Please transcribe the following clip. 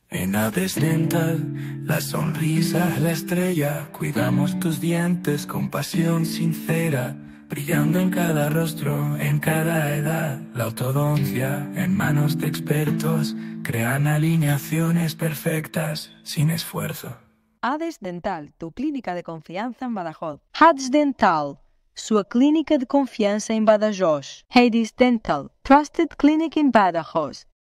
En Hades Dental, la sonrisa es la estrella. Cuidamos tus dientes con pasión sincera, brillando en cada rostro, en cada edad. La ortodoncia, en manos de expertos, crean alineaciones perfectas, sin esfuerzo. Hades Dental, tu clínica de confianza en Badajoz. Hades Dental, sua clínica de confiança em Badajoz. Hades Dental, trusted clinic in Badajoz.